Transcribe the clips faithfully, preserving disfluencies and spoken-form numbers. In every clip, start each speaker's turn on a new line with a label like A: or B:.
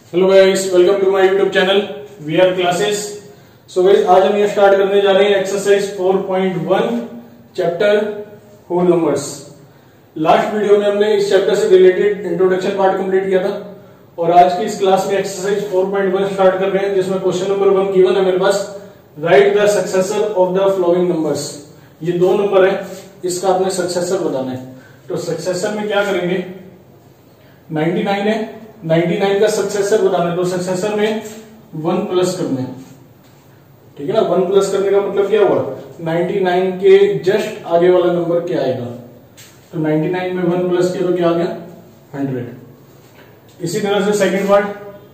A: Hello guys, welcome to my YouTube channel we are classes. So guys, आज हम ये start करने जा रहे हैं exercise four point one chapter whole numbers. Last video में हमने इस चैप्टर से रिलेटेड इंट्रोडक्शन पार्ट कंप्लीट किया था और आज की इस क्लास में exercise four point one start कर रहे हैं, जिसमें क्वेश्चन नंबर वन गिवन है मेरे पास। Write the successor of the following numbers. ये दो नंबर है, इसका आपने सक्सेसर बताना है। तो सक्सेसर में क्या करेंगे, नाइंटी नाइन है, नाइंटी नाइन का सक्सेसर बताना है। तो सक्सेसर में वन प्लस करना है, ठीक है ना। वन प्लस करने का मतलब क्या हुआ, नाइंटी नाइन के जस्ट आगे वाला नंबर क्या आएगा। तो नाइंटी नाइन में वन प्लस किया तो क्या आ गया, हंड्रेड। इसी तरह से सेकंड पार्ट,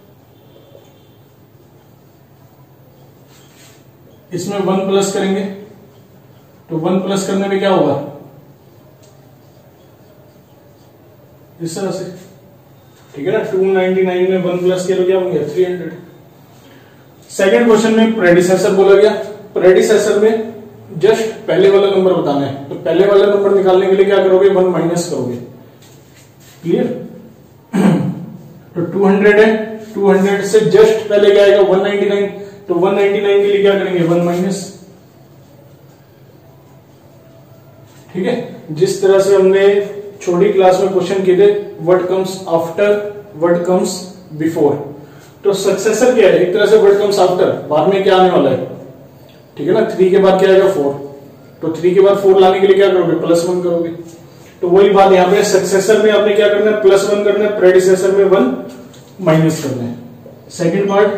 A: इसमें वन प्लस करेंगे तो वन प्लस करने में क्या होगा, इस तरह से, ठीक है ना। टू नाइंटी नाइन में वन प्लस किया तो क्या होंगे, थ्री हंड्रेड। सेकंड क्वेश्चन में प्रेडिसेसर बोला गया। प्रेडिसेसर में जस्ट पहले वाला नंबर बताना है। तो पहले वाला नंबर निकालने के लिए क्या करोगे, वन माइनस करोगे। क्लियर। तो टू हंड्रेड है, टू हंड्रेड से जस्ट पहले क्या आएगा, वन नाइंटी नाइन। तो वन नाइंटी नाइन के लिए क्या करेंगे, वन माइनस। ठीक है। जिस तरह से हमने छोटी क्लास में क्वेश्चन किए थे, what comes after, what comes before. तो सक्सेसर क्या है, एक तरह से व्हाट कम्स आफ्टर, बाद में क्या आने वाला है, ठीक है ना। थ्री के बाद क्या आएगा, फोर। तो थ्री के बाद फोर लाने के लिए क्या करोगे, प्लस वन करोगे। तो वही बात यहां पे सक्सेसर में आपने क्या करना है, प्लस वन करना है, प्रेडिसेसर में वन माइनस करना है। सेकेंड पार्ट,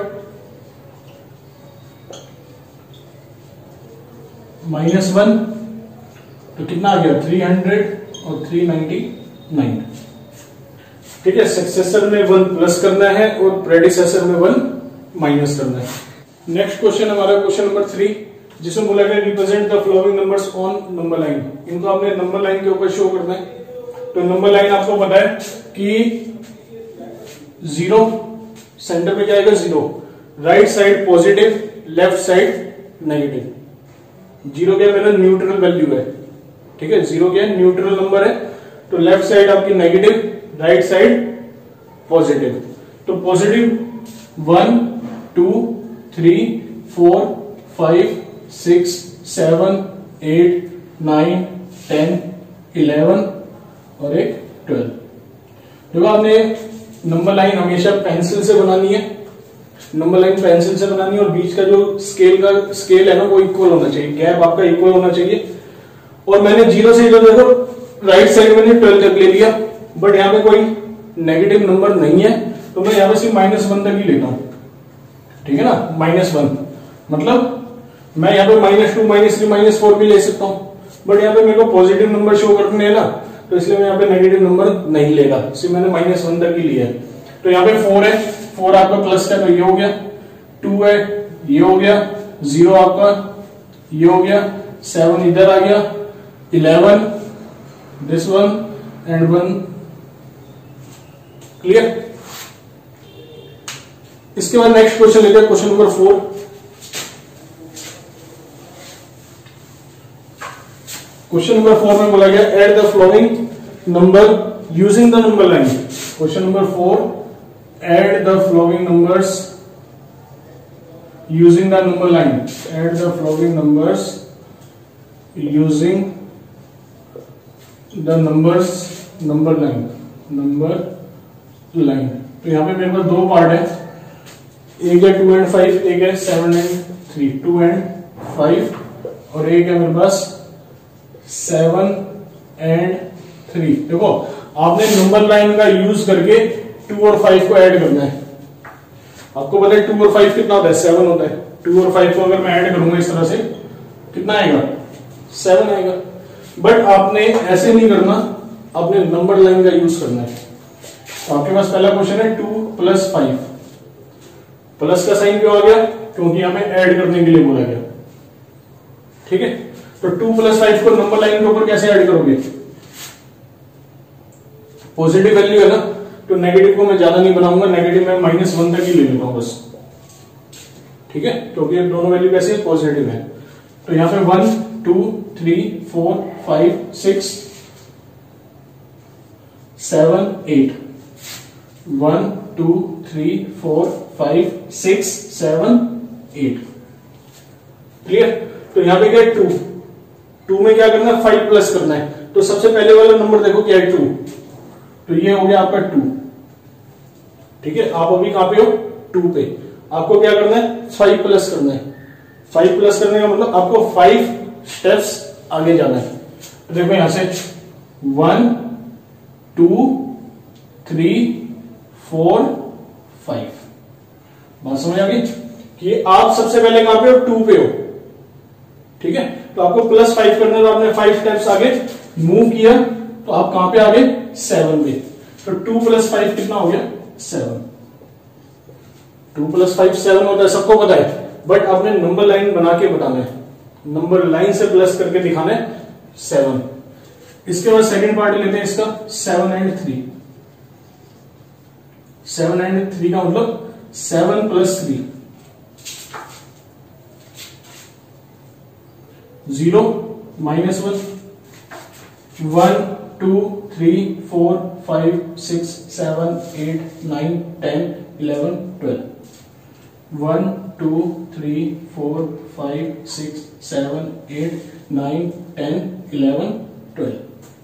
A: माइनस वन, तो कितना आ गया, थ्री हंड्रेड और थ्री नाइंटी नाइन। ठीक है। सक्सेसर में वन प्लस करना है और प्रेडिसेसर में वन माइनस करना है। नेक्स्ट क्वेश्चन हमारा क्वेश्चन नंबर थ्री, जिसमें बोला गया represent the following numbers on number line. इनको आपने नंबर लाइन के ऊपर शो करना है। तो नंबर लाइन आपको पता है कि जीरो, सेंटर पे क्या आएगा, zero. Right side positive, left side negative. Zero क्या मेरा न्यूट्रल वैल्यू है, ठीक है। जीरो क्या है, न्यूट्रल नंबर है। तो लेफ्ट साइड आपकी नेगेटिव, राइट साइड पॉजिटिव। तो positive one, two, three, four, five, six, seven, eight, nine, ten, eleven और एक ट्वेल्व। देखो, आपने नंबर लाइन हमेशा पेंसिल से बनानी है। नंबर लाइन पेंसिल से बनानी है और बीच का जो स्केल का स्केल है ना, वो इक्वल होना चाहिए, गैप आपका इक्वल होना चाहिए। और मैंने जीरो से इधर देखो, राइट साइड मैंने ट्वेल्व तक ले लिया, बट यहाँ पे कोई नेगेटिव नंबर नहीं है, तो मैं यहाँ पे सिर्फ माइनस वन तक ही लेता हूं, ठीक है ना। माइनस वन मतलब मैं यहाँ पे minus two, minus three, minus four भी ले सकता हूं, बट यहाँ पे मेरे को पॉजिटिव नंबर शो करने हैं ना, तो इसलिए मैं यहाँ पे नेगेटिव नंबर नहीं लेगा, सिर्फ मैंने माइनस वन तक ही लिया है। तो यहाँ पे फोर है, फोर आपका प्लस का, तो ये हो गया। टू है, ये हो गया। जीरो आपका ये हो गया। सेवन इधर आ गया। Eleven, this one and one. Clear. इसके बाद नेक्स्ट क्वेश्चन लेते हैं, question number four. Question number four में बोला गया add the following number using the number line. Question number four, add the following numbers using the number line. Add the following numbers using the numbers number line, number line. तो यहां पे मेरे पास दो part है, एक है to and five, एक है seven and three. Two and five और एक है मेरे पास सेवन एंड थ्री। देखो, आपने नंबर लाइन का यूज करके टू और फाइव को ऐड करना है। आपको पता है टू और फाइव कितना होता है, सेवन होता है। टू और फाइव को अगर मैं ऐड करूंगा इस तरह से, कितना आएगा, सेवन आएगा। बट आपने ऐसे नहीं करना, आपने नंबर लाइन का यूज करना है। तो आपके पास पहला क्वेश्चन है टू प्लस फाइव। प्लस का साइन क्यों आ गया, क्योंकि हमें ऐड करने के लिए बोला गया, ठीक है। तो टू प्लस फाइव को नंबर लाइन के ऊपर कैसे ऐड करोगे, पॉजिटिव वैल्यू है ना, तो नेगेटिव को मैं ज्यादा नहीं बनाऊंगा, नेगेटिव में माइनस वन तक ही ले लेता हूं बस, ठीक है, क्योंकि दोनों वैल्यू कैसे पॉजिटिव है। तो यहां पे one, two, three, four, five, six, seven, eight, one, two, three four five six seven eight. Clear? तो यहां पे क्या है, टू। टू में क्या करना है, फाइव प्लस करना है। तो सबसे पहले वाला नंबर देखो क्या है, टू। तो ये हो गया आपका टू। ठीक है, आप अभी कहां पे हो, टू पे। आपको क्या करना है, फाइव प्लस करना है। फाइव प्लस करने का मतलब आपको फाइव स्टेप्स आगे जाना है। तो देखो यहां से one two three four five. बात समझ आ गई कि आप सबसे पहले कहां पे हो, टू पे हो। ठीक है, तो आपको प्लस फाइव करना है, तो आपने फाइव स्टेप्स आगे मूव किया, तो आप कहां पे आ गए, सेवन पे। तो टू प्लस फाइव कितना हो गया, seven. Two plus five seven होता है, सबको पता है, बट आपने नंबर लाइन बना के बताना है, नंबर लाइन से प्लस करके दिखाना है सेवन। इसके बाद सेकंड पार्ट लेते हैं इसका, seven and three. Seven and three का मतलब seven plus three, zero minus one, one two three four five six seven eight nine ten eleven twelve, one two three four five six seven eight nine ten eleven twelve.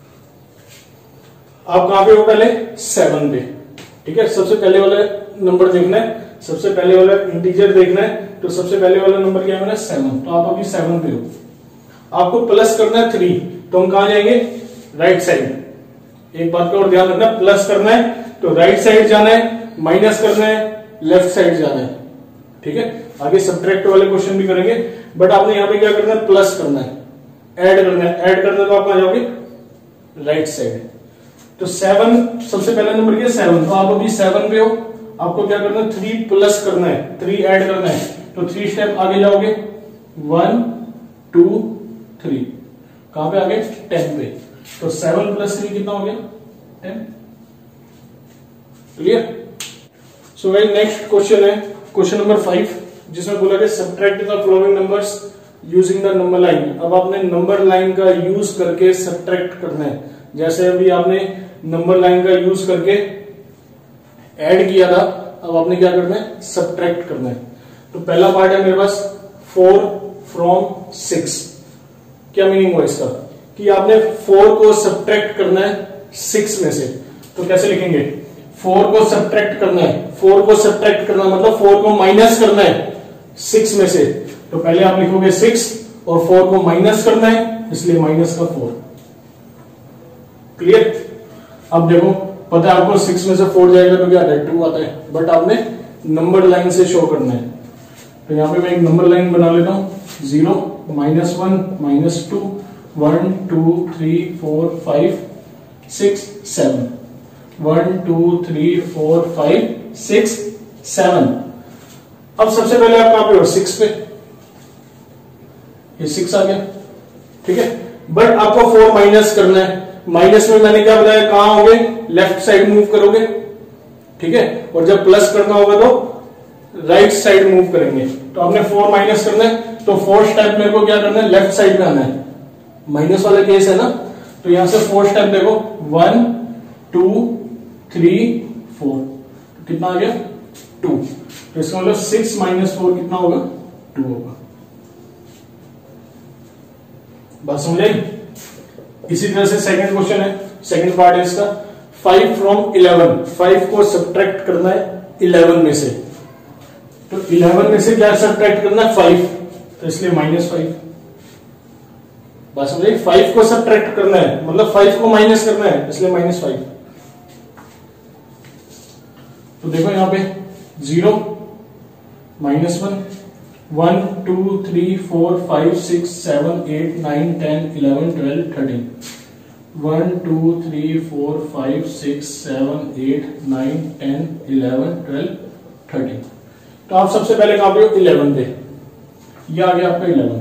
A: आप कहां पे हो, पहले seven पे। ठीक है, सबसे पहले वाला नंबर देखना है, सबसे पहले वाला इंटीजर देखना है। तो सबसे पहले वाला नंबर क्या है मेरा, सेवन। तो आप अभी सेवन पे हो। आपको प्लस करना है थ्री, तो हम कहां जाएंगे, राइट साइड। एक बात का और ध्यान रखना, प्लस करना है तो राइट साइड जाना है, माइनस करना है लेफ्ट साइड जाना है। ठीक है, आगे सब्ट्रैक्ट वाले क्वेश्चन भी करेंगे, बट आपने यहां पे क्या करना है, प्लस करना है, ऐड करना है। ऐड करना है तो आप कहां जाओगे, राइट साइड। तो सेवन सबसे पहला नंबर क्या है, सेवन। तो आप अभी सेवन पे हो, आपको क्या करना है, थ्री प्लस करना है, थ्री ऐड करना है। तो थ्री स्टेप आगे जाओगे, वन टू थ्री, कहां पे आगे, टेन पे। तो सेवन प्लस थ्री कितना हो गया, ten. Clear? So guys next question है क्वेश्चन नंबर फाइव, जिसमें बोला गया subtract the following numbers using the number line. अब आपने नंबर लाइन का यूज करके सब्ट्रैक्ट करना है। जैसे अभी आपने नंबर लाइन का यूज करके ऐड किया था, अब आपने क्या करना है, सब्ट्रैक्ट करना है। तो पहला पार्ट है मेरे पास, फोर फ्रॉम सिक्स। क्या मीनिंग हुआ इसका, कि आपने फोर को सब्ट्रैक्ट करना है सिक्स में से। तो कैसे लिखेंगे, फोर को सब्ट्रैक्ट करना है, फोर को सब्ट्रैक्ट करना मतलब फोर को माइनस करना है सिक्स में से। तो पहले आप लिखोगे सिक्स और फोर को माइनस करना है, इसलिए माइनस का फोर। क्लियर? अब देखो, पता है आपको सिक्स में से फोर जाएगा तो क्या आता है, टू आता है, बट आपने नंबर लाइन से शो करना है। तो यहां पे मैं एक नंबर लाइन बना लेता हूं, zero minus one minus two one two three four five six seven, one two three four five six seven. अब सबसे पहले आप कहां पे हो, सिक्स पे। ये सिक्स आ गया, ठीक है, बट आपको फोर माइनस करना है। माइनस में मैंने क्या बताया, कहां होगे, लेफ्ट साइड मूव करोगे। ठीक है, और जब प्लस करना होगा तो राइट साइड मूव करेंगे। तो आपने फोर माइनस करना है, तो फोर स्टेप मेरे को क्या करना है, लेफ्ट साइड में आना है। माइनस वाला केस है ना, तो यहां से फोर स्टेप देखो, वन टू थ्री फोर, कितना आ गया, टू। तो इसका मतलब सिक्स माइनस फोर कितना होगा, टू होगा। बात समझ आई? इसी तरह से सेकंड क्वेश्चन है, सेकंड पार्ट है इसका, फाइव फ्रॉम इलेवन। फाइव को सब्ट्रैक्ट करना है इलेवन में से। तो इलेवन में से क्या सब्ट्रैक्ट करना है, फाइव, तो इसलिए माइनस फाइव। बात समझे, फाइव को सब्ट्रैक्ट करना है मतलब फाइव को माइनस करना है, इसलिए माइनस फाइव। तो देखो यहां पे zero minus one, one two three four five six seven eight nine ten eleven twelve thirteen, one two three four five six seven eight nine ten eleven twelve thirteen. तो आप सबसे पहले कहां पे हो, इलेवन पे। यह आ गया आपका इलेवन।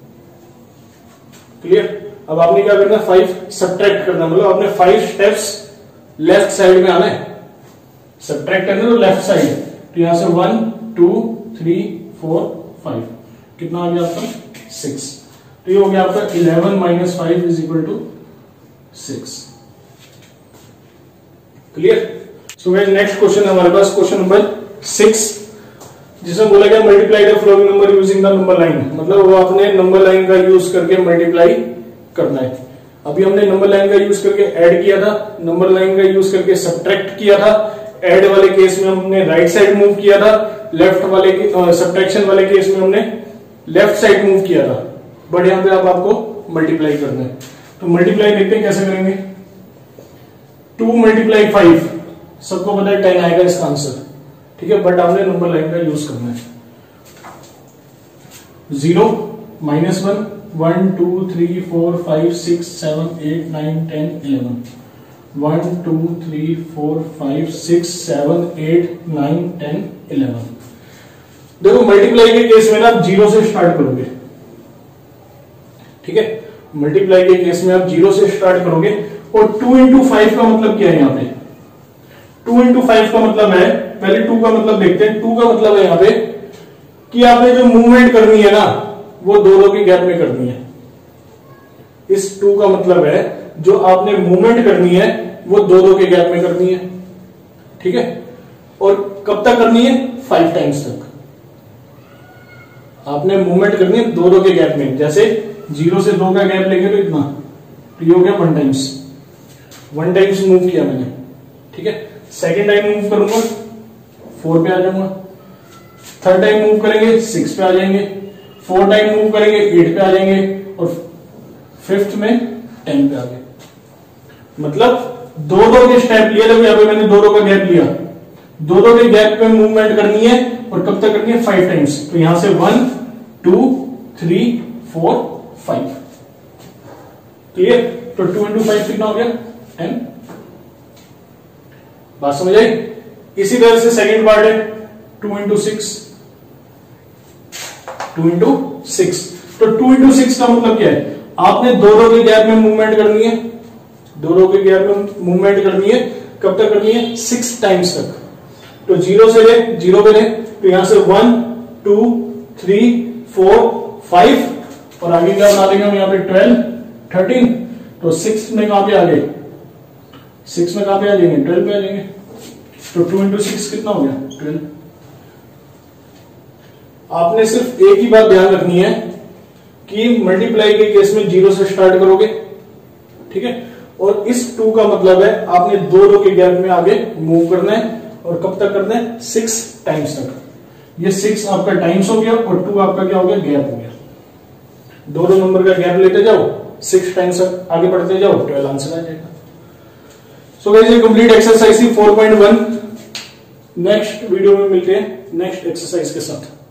A: क्लियर? अब आपने क्या करना है, फाइव सब्ट्रैक्ट करना, मतलब आपने फाइव स्टेप्स लेफ्ट साइड में आना है। सब्ट्रैक्ट करना तो लेफ्ट साइड। तो यहां से one two three four five, कितना आ गया आपका, सिक्स। तो ये हो गया आपका eleven minus five is equal to six. Clear? So next question है हमारे पास, क्वेश्चन नंबर सिक्स, जिसमें बोला गया multiply the following number using the number line, मतलब वो आपने नंबर लाइन का यूज करके मल्टीप्लाई करना है। अभी हमने नंबर लाइन का यूज करके ऐड किया था, नंबर लाइन का यूज करके सब्ट्रैक्ट किया था। ऐड वाले केस में हमने राइट साइड मूव किया था, लेफ्ट वाले सब्ट्रैक्शन वाले केस में हमने लेफ्ट साइड मूव किया था। बट यहां पे अब आपको मल्टीप्लाई करना है, तो मल्टीप्लाई देखते हैं कैसे करेंगे। टू मल्टीप्लाई फाइव, सबको पता है टेन आएगा इसका आंसर, ठीक है, बट आपने नंबर लाइन का यूज करना है। Zero minus one, one two three four five six seven eight nine ten eleven, one two three four five six seven eight nine ten eleven. देखो multiply के case में ना आप zero से start करोगे, ठीक है, मल्टीप्लाई के केस में आप जीरो से स्टार्ट करोगे। और टू इंटू फाइव का मतलब क्या है यहाँ पे, टू इंटू फाइव का मतलब है, पहले टू का मतलब देखते हैं। टू का मतलब है यहाँ पे कि आपने जो मूवमेंट करनी है ना वो दो दो के गैप में करनी है। इस टू का मतलब है जो आपने मूवमेंट करनी है वो दो दो के गैप में करनी है, ठीक है, और कब तक करनी है, फाइव टाइम्स तक आपने मूवमेंट करनी है दो दो के गैप में। जैसे जीरो से दो का गैप लेंगे तो इतना, तो ये हो गया one times, one times move किया मैंने, ठीक है। सेकेंड टाइम मूव करूंगा फोर पे आ जाऊंगा, थर्ड टाइम मूव करेंगे सिक्स पे आ जाएंगे, फोर्थ टाइम मूव करेंगे एट पे आ जाएंगे, और फिफ्थ में टेन पे आ गए। मतलब दो दो के स्टेप लिए, देखो यहाँ पे मैंने दो दो का गैप लिया, दो दो के गैप पे मूवमेंट करनी है और कब तक करनी है, फाइव टाइम्स। तो यहां से one two three four five, clear. तो टू इंटू फाइव कितना हो गया, टेन। बात समझ आई। इसी तरह से सेकेंड पार्ट है two into six, two into six. तो टू इंटू सिक्स का मतलब क्या है, आपने दो दो के गैप में मूवमेंट करनी है, दो दो के गैप में मूवमेंट करनी है, कब तक करनी है, सिक्स टाइम्स तक। तो जीरो से ले, जीरो पे ले, तो यहां से one two three four five, और आगे क्या बना देंगे हम यहाँ पे ट्वेल्व थर्टीन। तो सिक्स में कहां पे आ गए, सिक्स में कहां पे आ जाएंगे, ट्वेल्व पे आ जाएंगे। तो टू इंटू सिक्स कितना हो गया, ट्वेल्व। आपने सिर्फ एक ही बात ध्यान रखनी है कि मल्टीप्लाई के केस में जीरो से स्टार्ट करोगे, ठीक है, और इस टू का मतलब है आपने दो दो के गैप में आगे मूव करना है, और कब तक करना है, सिक्स टाइम्स तक। ये सिक्स आपका टाइम्स हो गया और टू आपका क्या हो गया, गैप हो गया। दो दो नंबर का गैप लेते जाओ, सिक्स टाइम्स तक आगे बढ़ते जाओ, ट्वेल्व आंसर आ जाएगा। सो गाइस ये कंप्लीट एक्सरसाइज थी four point one. Next video में मिलते हैं नेक्स्ट एक्सरसाइज के साथ।